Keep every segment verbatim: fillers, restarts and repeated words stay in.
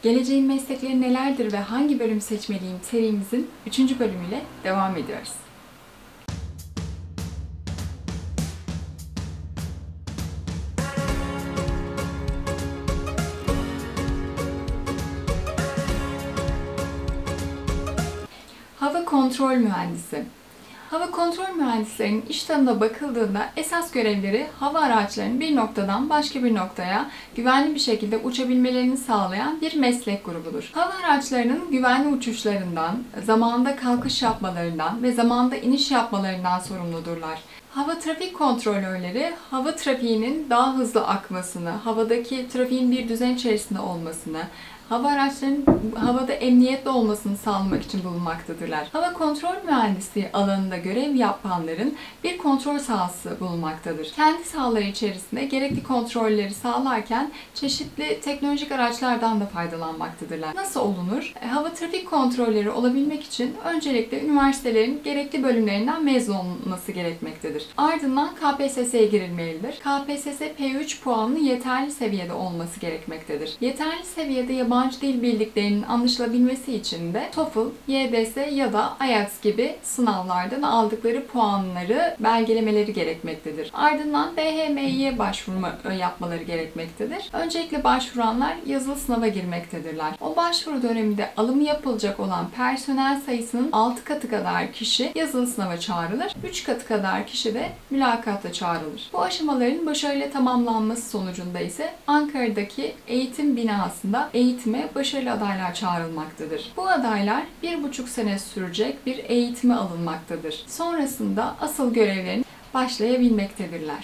Geleceğin meslekleri nelerdir ve hangi bölüm seçmeliyim serimizin üçüncü bölümüyle devam ediyoruz. Hava kontrol mühendisi. Hava kontrol mühendislerinin iş tanımına bakıldığında esas görevleri hava araçlarının bir noktadan başka bir noktaya güvenli bir şekilde uçabilmelerini sağlayan bir meslek grubudur. Hava araçlarının güvenli uçuşlarından, zamanında kalkış yapmalarından ve zamanında iniş yapmalarından sorumludurlar. Hava trafik kontrolörleri, hava trafiğinin daha hızlı akmasını, havadaki trafiğin bir düzen içerisinde olmasını, hava araçlarının havada emniyetli olmasını sağlamak için bulunmaktadırlar. Hava kontrol mühendisliği alanında görev yapanların bir kontrol sahası bulunmaktadır. Kendi sahaları içerisinde gerekli kontrolleri sağlarken çeşitli teknolojik araçlardan da faydalanmaktadırlar. Nasıl olunur? Hava trafik kontrolleri olabilmek için öncelikle üniversitelerin gerekli bölümlerinden mezun olması gerekmektedir. Ardından K P S S'ye girilmelidir. K P S S P üç puanlı yeterli seviyede olması gerekmektedir. Yeterli seviyede yabancı yabancı dil bildiklerinin anlaşılabilmesi için de TOEFL, Y D S ya da I E L T S gibi sınavlardan aldıkları puanları belgelemeleri gerekmektedir. Ardından B H M I'ye başvurma yapmaları gerekmektedir. Öncelikle başvuranlar yazılı sınava girmektedirler. O başvuru döneminde alımı yapılacak olan personel sayısının altı katı kadar kişi yazılı sınava çağrılır. üç katı kadar kişi de mülakata çağrılır. Bu aşamaların başarıyla tamamlanması sonucunda ise Ankara'daki eğitim binasında eğitim başarılı adaylar çağrılmaktadır. Bu adaylar bir buçuk sene sürecek bir eğitime alınmaktadır. Sonrasında asıl görevlerini başlayabilmektedirler.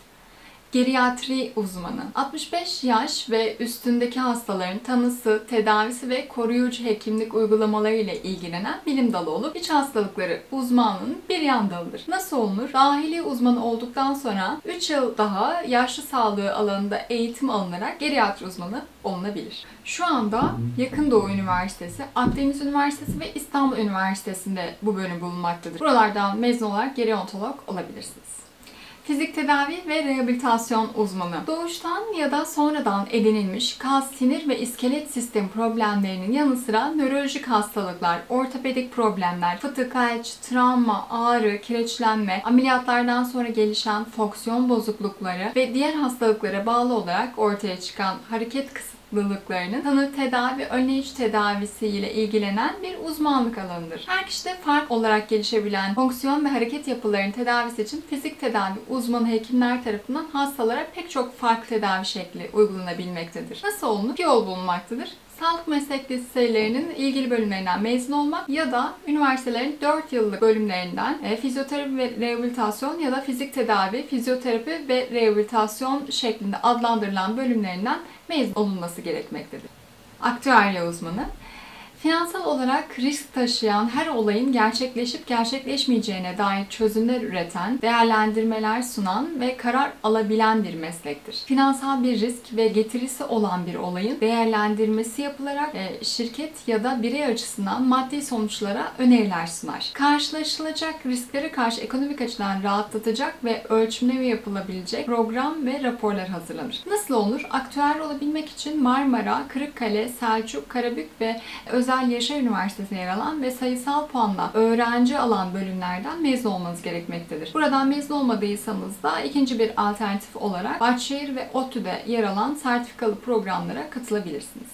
Geriatri uzmanı. altmış beş yaş ve üstündeki hastaların tanısı, tedavisi ve koruyucu hekimlik uygulamaları ile ilgilenen bilim dalı olup iç hastalıkları uzmanlığının bir yan dalıdır. Nasıl olunur? Dahiliye uzmanı olduktan sonra üç yıl daha yaşlı sağlığı alanında eğitim alınarak geriatri uzmanı olunabilir. Şu anda Yakın Doğu Üniversitesi, Akdeniz Üniversitesi ve İstanbul Üniversitesi'nde bu bölüm bulunmaktadır. Buralardan mezun olarak gerontolog olabilirsiniz. Fizik tedavi ve rehabilitasyon uzmanı. Doğuştan ya da sonradan edinilmiş kas, sinir ve iskelet sistemi problemlerinin yanı sıra nörolojik hastalıklar, ortopedik problemler, fıtık, felç, travma, ağrı, kireçlenme, ameliyatlardan sonra gelişen fonksiyon bozuklukları ve diğer hastalıklara bağlı olarak ortaya çıkan hareket kısıtlıklarının tanı, tedavi, önleyici tedavisi ile ilgilenen bir uzmanlık alanıdır. Her kişide farklı olarak gelişebilen fonksiyon ve hareket yapılarının tedavisi için fizik tedavi uzmanı hekimler tarafından hastalara pek çok farklı tedavi şekli uygulanabilmektedir. Nasıl olunur? İki yol bulunmaktadır. Sağlık meslek liselerinin ilgili bölümlerinden mezun olmak ya da üniversitelerin dört yıllık bölümlerinden e, fizyoterapi ve rehabilitasyon ya da fizik tedavi, fizyoterapi ve rehabilitasyon şeklinde adlandırılan bölümlerinden mezun olunması gerekmektedir. Aktüerya uzmanı. Finansal olarak risk taşıyan her olayın gerçekleşip gerçekleşmeyeceğine dair çözümler üreten, değerlendirmeler sunan ve karar alabilen bir meslektir. Finansal bir risk ve getirisi olan bir olayın değerlendirmesi yapılarak şirket ya da birey açısından maddi sonuçlara öneriler sunar. Karşılaşılacak risklere karşı ekonomik açıdan rahatlatacak ve ölçümleme yapılabilecek program ve raporlar hazırlanır. Nasıl olur? Aktüer olabilmek için Marmara, Kırıkkale, Selçuk, Karabük ve Özel Yaşar Üniversitesi'ne yer alan ve sayısal puanla öğrenci alan bölümlerden mezun olmanız gerekmektedir. Buradan mezun olmadıysanız da ikinci bir alternatif olarak Bahçeşehir ve ODTÜ'de yer alan sertifikalı programlara katılabilirsiniz.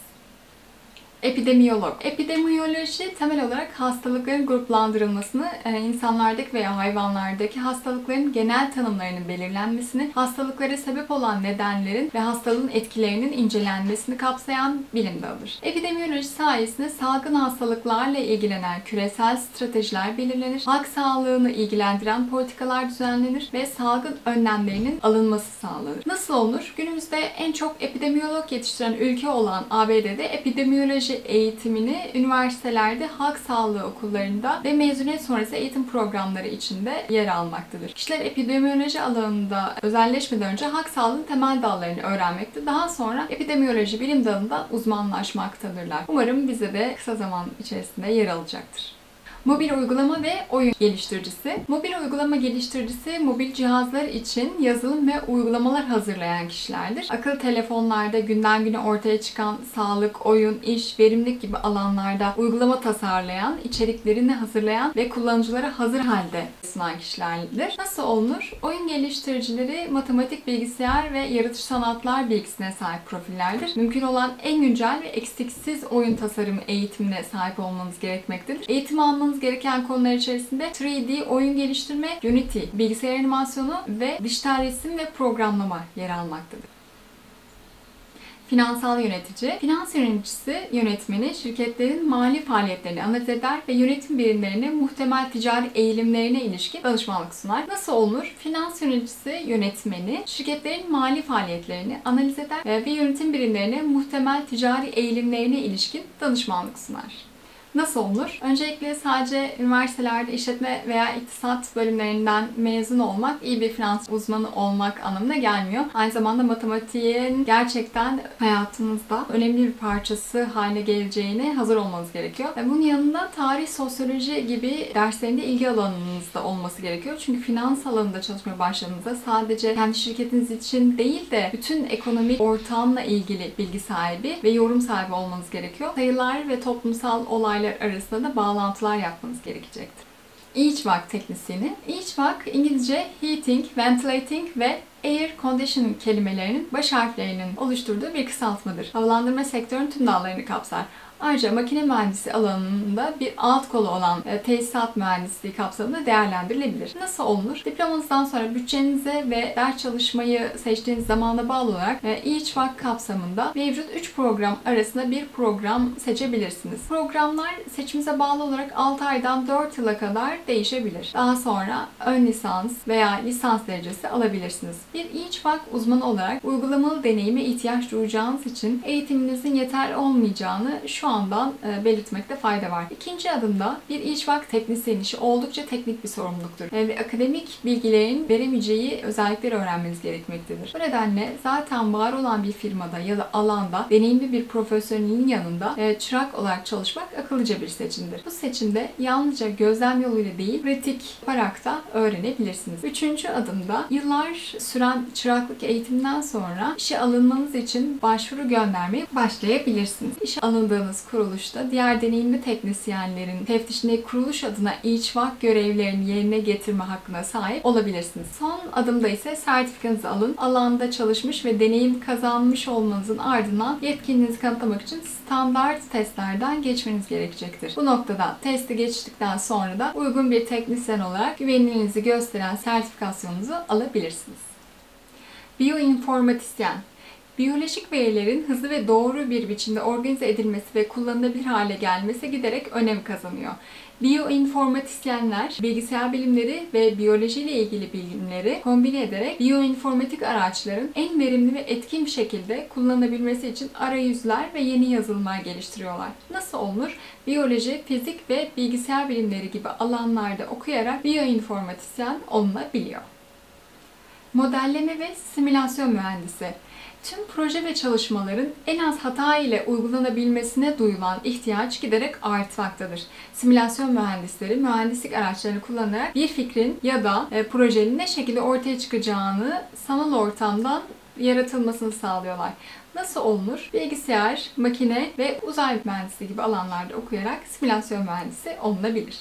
Epidemiyolog. Epidemiyoloji temel olarak hastalıkların gruplandırılmasını, insanlardaki veya hayvanlardaki hastalıkların genel tanımlarının belirlenmesini, hastalıklara sebep olan nedenlerin ve hastalığın etkilerinin incelenmesini kapsayan bilim dalıdır. Epidemiyoloji sayesinde salgın hastalıklarla ilgilenen küresel stratejiler belirlenir, halk sağlığını ilgilendiren politikalar düzenlenir ve salgın önlemlerinin alınması sağlanır. Nasıl olunur? Günümüzde en çok epidemiyolog yetiştiren ülke olan A B D'de epidemiyoloji eğitimini üniversitelerde, halk sağlığı okullarında ve mezuniyet sonrası eğitim programları içinde yer almaktadır. Kişiler epidemiyoloji alanında özelleşmeden önce halk sağlığının temel dallarını öğrenmekte, daha sonra epidemiyoloji bilim dalında uzmanlaşmaktadırlar. Umarım bize de kısa zaman içerisinde yer alacaktır. Mobil uygulama ve oyun geliştiricisi. Mobil uygulama geliştiricisi mobil cihazlar için yazılım ve uygulamalar hazırlayan kişilerdir. Akıllı telefonlarda günden güne ortaya çıkan sağlık, oyun, iş, verimlilik gibi alanlarda uygulama tasarlayan, içeriklerini hazırlayan ve kullanıcılara hazır halde sunan kişilerdir. Nasıl olunur? Oyun geliştiricileri matematik, bilgisayar ve yaratıcı sanatlar bilgisine sahip profillerdir. Mümkün olan en güncel ve eksiksiz oyun tasarımı eğitimine sahip olmanız gerekmektedir. Eğitim almanız gereken konular içerisinde üç D oyun geliştirme, Unity, bilgisayar animasyonu ve dijital resim ve programlama yer almaktadır. Finansal yönetici. Finans yöneticisi, yönetmeni, şirketlerin mali faaliyetlerini analiz eder ve yönetim birimlerine muhtemel ticari eğilimlerine ilişkin danışmanlık sunar. Nasıl olunur? Finans yöneticisi, yönetmeni, şirketlerin mali faaliyetlerini analiz eder ve yönetim birimlerine muhtemel ticari eğilimlerine ilişkin danışmanlık sunar. Nasıl olur? Öncelikle sadece üniversitelerde işletme veya iktisat bölümlerinden mezun olmak iyi bir finans uzmanı olmak anlamına gelmiyor. Aynı zamanda matematiğin gerçekten hayatınızda önemli bir parçası haline geleceğine hazır olmanız gerekiyor. Bunun yanında tarih, sosyoloji gibi derslerinde ilgi alanınızda olması gerekiyor. Çünkü finans alanında çalışmaya başladığınızda sadece kendi şirketiniz için değil de bütün ekonomik ortamla ilgili bilgi sahibi ve yorum sahibi olmanız gerekiyor. Sayılar ve toplumsal olaylar arasında da bağlantılar yapmanız gerekecektir. İ H V A C teknisyeni. İ H V A C, İngilizce Heating, Ventilating ve Air Conditioning kelimelerinin baş harflerinin oluşturduğu bir kısaltmadır. Havalandırma sektörünün tüm dallarını kapsar. Ayrıca makine mühendisi alanında bir alt kolu olan e, tesisat mühendisliği kapsamında değerlendirilebilir. Nasıl olunur? Diplomanızdan sonra bütçenize ve ders çalışmayı seçtiğiniz zamana bağlı olarak e, İ H V A C kapsamında mevcut üç program arasında bir program seçebilirsiniz. Programlar seçimize bağlı olarak altı aydan dört yıla kadar değişebilir. Daha sonra ön lisans veya lisans derecesi alabilirsiniz. Bir İ H V A C uzmanı olarak uygulamalı deneyime ihtiyaç duyacağınız için eğitiminizin yeterli olmayacağını şu andan belirtmekte fayda var. İkinci adımda bir İ H V A C teknisyen işi oldukça teknik bir sorumluluktur ve akademik bilgilerin veremeyeceği özellikleri öğrenmeniz gerekmektedir. Bu nedenle zaten var olan bir firmada ya da alanda deneyimli bir profesyonelin yanında çırak olarak çalışmak akıllıca bir seçimdir. Bu seçimde yalnızca gözlem yoluyla değil, pratik yaparak da öğrenebilirsiniz. Üçüncü adımda yıllar süren çıraklık eğitimden sonra işe alınmanız için başvuru göndermeye başlayabilirsiniz. İşe alındığınız kuruluşta diğer deneyimli teknisyenlerin teftişinde kuruluş adına İ H V A C görevlerini yerine getirme hakkına sahip olabilirsiniz. Son adımda ise sertifikanızı alın. Alanda çalışmış ve deneyim kazanmış olmanızın ardından yetkinliğinizi kanıtlamak için standart testlerden geçmeniz gerekecektir. Bu noktada testi geçtikten sonra da uygun bir teknisyen olarak güvenilirliğinizi gösteren sertifikasyonunuzu alabilirsiniz. Biyoinformatisyen. Biyolojik verilerin hızlı ve doğru bir biçimde organize edilmesi ve kullanılabilir hale gelmesi giderek önem kazanıyor. Biyoinformatisyenler, bilgisayar bilimleri ve biyoloji ile ilgili bilimleri kombine ederek biyoinformatik araçların en verimli ve etkin bir şekilde kullanılabilmesi için arayüzler ve yeni yazılımlar geliştiriyorlar. Nasıl olunur? Biyoloji, fizik ve bilgisayar bilimleri gibi alanlarda okuyarak biyoinformatisyen olunabiliyor. Modelleme ve simülasyon mühendisi. Tüm proje ve çalışmaların en az hata ile uygulanabilmesine duyulan ihtiyaç giderek artmaktadır. Simülasyon mühendisleri mühendislik araçlarını kullanarak bir fikrin ya da e, projenin ne şekilde ortaya çıkacağını sanal ortamdan yaratılmasını sağlıyorlar. Nasıl olunur? Bilgisayar, makine ve uzay mühendisliği gibi alanlarda okuyarak simülasyon mühendisi olunabilir.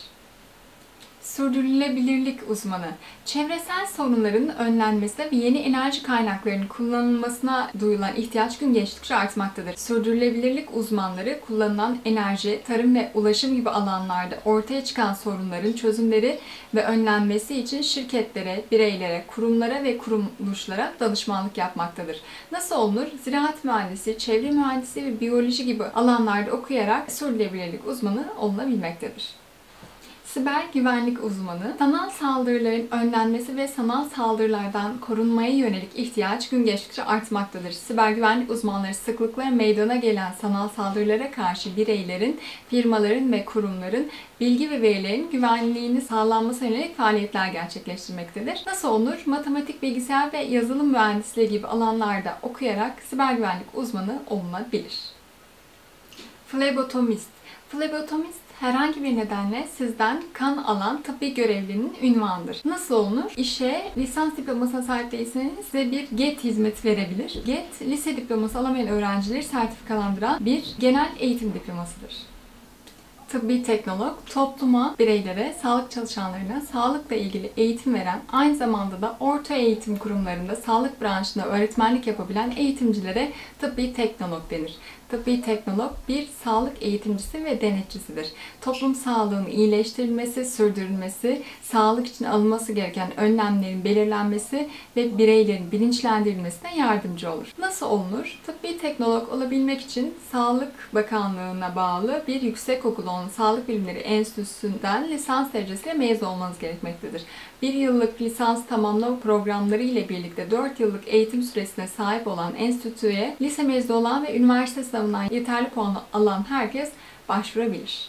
Sürdürülebilirlik uzmanı. Çevresel sorunların önlenmesine ve yeni enerji kaynaklarının kullanılmasına duyulan ihtiyaç gün geçtikçe artmaktadır. Sürdürülebilirlik uzmanları kullanılan enerji, tarım ve ulaşım gibi alanlarda ortaya çıkan sorunların çözümleri ve önlenmesi için şirketlere, bireylere, kurumlara ve kuruluşlara danışmanlık yapmaktadır. Nasıl olunur? Ziraat mühendisi, çevre mühendisi ve biyoloji gibi alanlarda okuyarak sürdürülebilirlik uzmanı olunabilmektedir. Siber güvenlik uzmanı, sanal saldırıların önlenmesi ve sanal saldırılardan korunmaya yönelik ihtiyaç gün geçtikçe artmaktadır. Siber güvenlik uzmanları sıklıkla meydana gelen sanal saldırılara karşı bireylerin, firmaların ve kurumların bilgi ve verilerin güvenliğini sağlanmasına yönelik faaliyetler gerçekleştirmektedir. Nasıl olur? Matematik, bilgisayar ve yazılım mühendisliği gibi alanlarda okuyarak siber güvenlik uzmanı olunabilir. Flebotomist. Flebotomist herhangi bir nedenle sizden kan alan tıbbi görevlinin ünvanıdır. Nasıl olunur? İşe lisans diplomasına sahip değilseniz size bir G E T hizmeti verebilir. G E T, lise diploması alamayan öğrencileri sertifikalandıran bir genel eğitim diplomasıdır. Tıbbi teknolog, topluma, bireylere, sağlık çalışanlarına sağlıkla ilgili eğitim veren, aynı zamanda da orta eğitim kurumlarında sağlık branşında öğretmenlik yapabilen eğitimcilere tıbbi teknolog denir. Tıbbi teknolog bir sağlık eğitimcisi ve denetçisidir. Toplum sağlığının iyileştirilmesi, sürdürülmesi, sağlık için alınması gereken önlemlerin belirlenmesi ve bireylerin bilinçlendirilmesine yardımcı olur. Nasıl olunur? Tıbbi teknolog olabilmek için Sağlık Bakanlığı'na bağlı bir yüksekokul olan Sağlık Bilimleri Enstitüsü'nden lisans derecesiyle mezun olmanız gerekmektedir. Bir yıllık lisans tamamlama programları ile birlikte dört yıllık eğitim süresine sahip olan enstitüye lise mezunu olan ve üniversite sınavından yeterli puan alan herkes başvurabilir.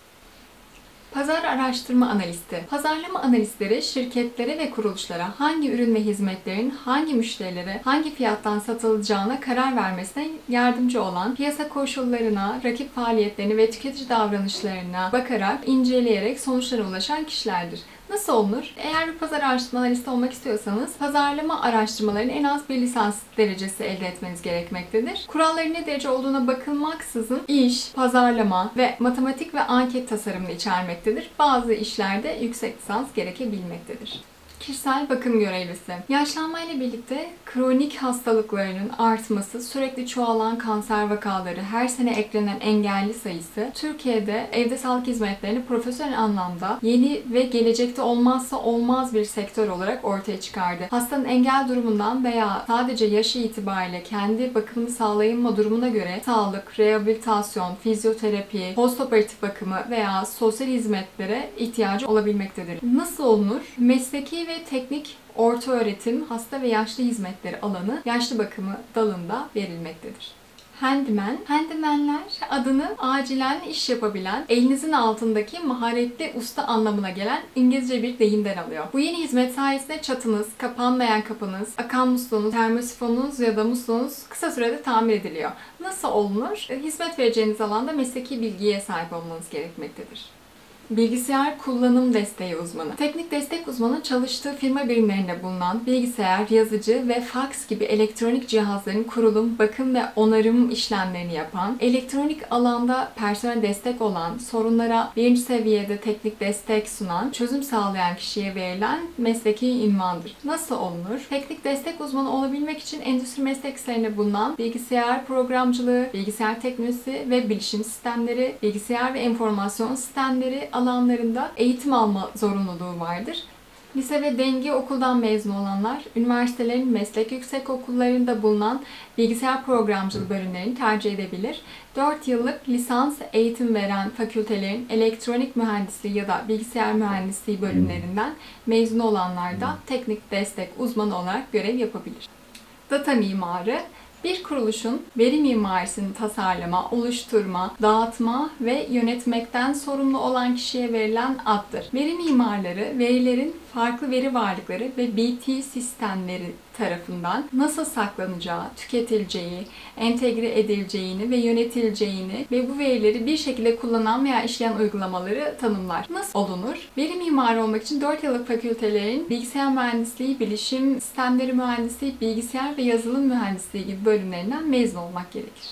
Pazar araştırma analisti. Pazarlama analistleri şirketlere ve kuruluşlara hangi ürün ve hizmetlerin hangi müşterilere hangi fiyattan satılacağına karar vermesine yardımcı olan, piyasa koşullarına, rakip faaliyetlerine ve tüketici davranışlarına bakarak, inceleyerek sonuçlara ulaşan kişilerdir. Nasıl olunur? Eğer bir pazar araştırma analisti olmak istiyorsanız pazarlama araştırmalarının en az bir lisans derecesi elde etmeniz gerekmektedir. Kuralların ne derece olduğuna bakılmaksızın iş, pazarlama ve matematik ve anket tasarımını içermektedir. Bazı işlerde yüksek lisans gerekebilmektedir. Kişisel bakım görevlisi. Yaşlanmayla birlikte kronik hastalıklarının artması, sürekli çoğalan kanser vakaları, her sene eklenen engelli sayısı, Türkiye'de evde sağlık hizmetlerini profesyonel anlamda yeni ve gelecekte olmazsa olmaz bir sektör olarak ortaya çıkardı. Hastanın engel durumundan veya sadece yaşı itibariyle kendi bakımını sağlayılma durumuna göre sağlık, rehabilitasyon, fizyoterapi, postoperatif bakımı veya sosyal hizmetlere ihtiyacı olabilmektedir. Nasıl olunur? Mesleki ve ve teknik orta öğretim, hasta ve yaşlı hizmetleri alanı yaşlı bakımı dalında verilmektedir. Handyman, handymanler adını acilen iş yapabilen, elinizin altındaki maharetli usta anlamına gelen İngilizce bir deyimden alıyor. Bu yeni hizmet sayesinde çatınız, kapanmayan kapınız, akan musluğunuz, termosifonunuz ya da musluğunuz kısa sürede tamir ediliyor. Nasıl olunur? Hizmet vereceğiniz alanda mesleki bilgiye sahip olmanız gerekmektedir. Bilgisayar kullanım desteği uzmanı. Teknik destek uzmanı çalıştığı firma birimlerinde bulunan bilgisayar, yazıcı ve faks gibi elektronik cihazların kurulum, bakım ve onarım işlemlerini yapan, elektronik alanda personel destek olan, sorunlara birinci seviyede teknik destek sunan, çözüm sağlayan kişiye verilen mesleki ünvandır. Nasıl olunur? Teknik destek uzmanı olabilmek için endüstri mesleklerinde bulunan bilgisayar programcılığı, bilgisayar teknolojisi ve bilişim sistemleri, bilgisayar ve enformasyon sistemleri alanlarında eğitim alma zorunluluğu vardır. Lise ve denge okuldan mezun olanlar, üniversitelerin meslek yüksekokullarında bulunan bilgisayar programcılığı bölümlerini tercih edebilir. dört yıllık lisans eğitim veren fakültelerin elektronik mühendisliği ya da bilgisayar mühendisliği bölümlerinden mezun olanlar da teknik destek uzmanı olarak görev yapabilir. Data mimarı, bir kuruluşun veri mimarisini tasarlama, oluşturma, dağıtma ve yönetmekten sorumlu olan kişiye verilen addır. Veri mimarları, verilerin farklı veri varlıkları ve B T sistemleri tarafından nasıl saklanacağı, tüketileceği, entegre edileceğini ve yönetileceğini ve bu verileri bir şekilde kullanan veya işleyen uygulamaları tanımlar. Nasıl olunur? Veri mimarı olmak için dört yıllık fakültelerin bilgisayar mühendisliği, bilişim sistemleri mühendisliği, bilgisayar ve yazılım mühendisliği gibi bölümlerinden mezun olmak gerekir.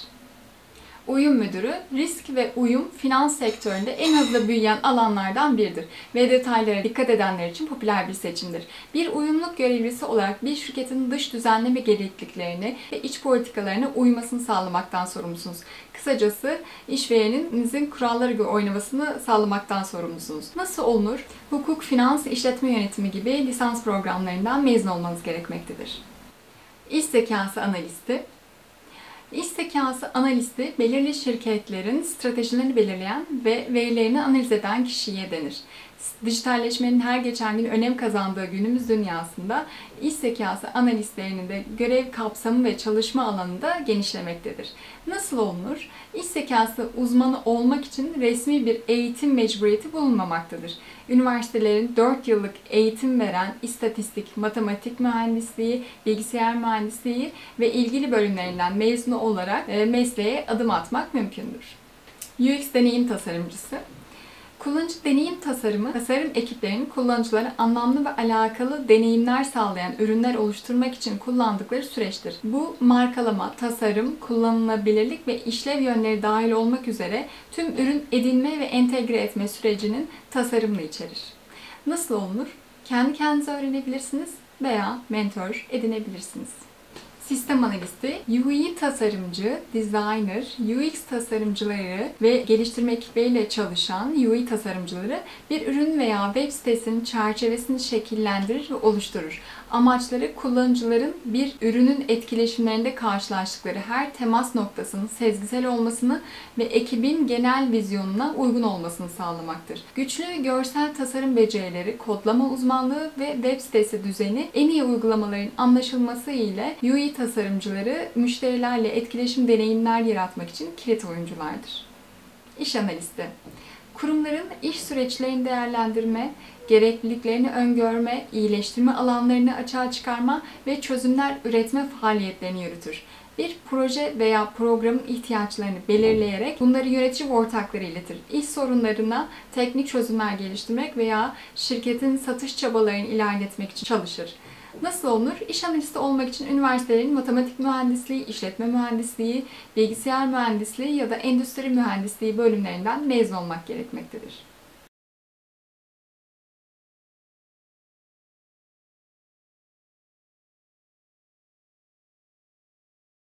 Uyum müdürü, risk ve uyum finans sektöründe en hızlı büyüyen alanlardan biridir ve detaylara dikkat edenler için popüler bir seçimdir. Bir uyumluk görevlisi olarak bir şirketin dış düzenleme gerekliliklerini ve iç politikalarına uymasını sağlamaktan sorumlusunuz. Kısacası işvereninizin kurallara göre oynamasını sağlamaktan sorumlusunuz. Nasıl olunur? Hukuk, finans, işletme yönetimi gibi lisans programlarından mezun olmanız gerekmektedir. İş zekası analisti. İş zekası analisti, belirli şirketlerin stratejilerini belirleyen ve verilerini analiz eden kişiye denir. Dijitalleşmenin her geçen gün önem kazandığı günümüz dünyasında iş zekası analistlerinin de görev kapsamı ve çalışma alanı da genişlemektedir. Nasıl olunur? İş zekası uzmanı olmak için resmi bir eğitim mecburiyeti bulunmamaktadır. Üniversitelerin dört yıllık eğitim veren istatistik, matematik mühendisliği, bilgisayar mühendisliği ve ilgili bölümlerinden mezun olarak mesleğe adım atmak mümkündür. U X deneyim tasarımcısı. Kullanıcı deneyim tasarımı, tasarım ekiplerinin kullanıcılara anlamlı ve alakalı deneyimler sağlayan ürünler oluşturmak için kullandıkları süreçtir. Bu markalama, tasarım, kullanılabilirlik ve işlev yönleri dahil olmak üzere tüm ürün edinme ve entegre etme sürecinin tasarımını içerir. Nasıl olunur? Kendi kendinize öğrenebilirsiniz veya mentor edinebilirsiniz. Sistem analisti, U I tasarımcı, designer, U X tasarımcıları ve geliştirme ekipleriyle çalışan U I tasarımcıları bir ürün veya web sitesinin çerçevesini şekillendirir ve oluşturur. Amaçları kullanıcıların bir ürünün etkileşimlerinde karşılaştıkları her temas noktasının sezgisel olmasını ve ekibin genel vizyonuna uygun olmasını sağlamaktır. Güçlü görsel tasarım becerileri, kodlama uzmanlığı ve web sitesi düzeni en iyi uygulamaların anlaşılması ile U I tasarımcıları müşterilerle etkileşim deneyimler yaratmak için kilit oyunculardır. İş analisti. Kurumların iş süreçlerini değerlendirme, gerekliliklerini öngörme, iyileştirme alanlarını açığa çıkarma ve çözümler üretme faaliyetlerini yürütür. Bir proje veya programın ihtiyaçlarını belirleyerek bunları yönetici ve ortakları iletir. İş sorunlarına teknik çözümler geliştirmek veya şirketin satış çabalarını ilerletmek için çalışır. Nasıl olunur? İş analisti olmak için üniversitelerin matematik mühendisliği, işletme mühendisliği, bilgisayar mühendisliği ya da endüstri mühendisliği bölümlerinden mezun olmak gerekmektedir.